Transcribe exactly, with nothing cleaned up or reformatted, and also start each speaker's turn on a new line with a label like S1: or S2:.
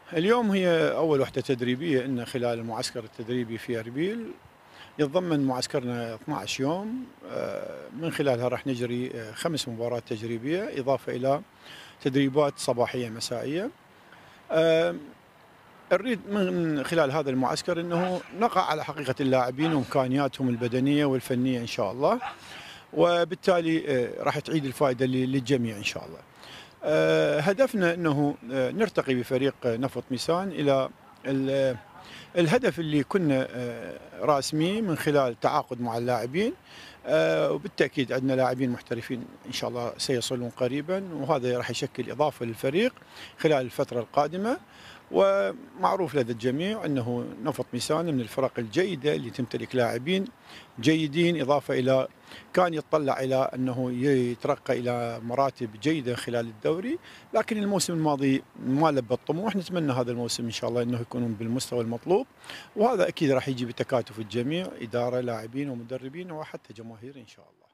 S1: اليوم هي أول وحدة تدريبية لنا خلال المعسكر التدريبي في أربيل. يتضمن معسكرنا اثني عشر يوم، آه، من خلالها راح نجري آه، خمس مباريات تجريبية إضافة إلى تدريبات صباحية مسائية. آه، نريد من خلال هذا المعسكر أنه نقع على حقيقة اللاعبين وإمكانياتهم البدنية والفنية إن شاء الله، وبالتالي آه، راح تعيد الفائدة للجميع إن شاء الله. آه، هدفنا أنه آه، نرتقي بفريق نفط ميسان إلى ال- الهدف اللي كنا آه، راسميه من خلال تعاقد مع اللاعبين. آه، وبالتأكيد عندنا لاعبين محترفين إن شاء الله سيصلون قريبا، وهذا راح يشكل إضافة للفريق خلال الفترة القادمة. ومعروف لدى الجميع أنه نفط ميسان من الفرق الجيدة اللي تمتلك لاعبين جيدين، إضافة إلى كان يتطلع إلى أنه يترقى إلى مراتب جيدة خلال الدوري، لكن الموسم الماضي ما لبى الطموح. نتمنى هذا الموسم إن شاء الله أنه يكونون بالمستوى المطلوب، وهذا أكيد راح يجي بتكاتف الجميع، إدارة لاعبين ومدربين وحتى جماهير إن شاء الله.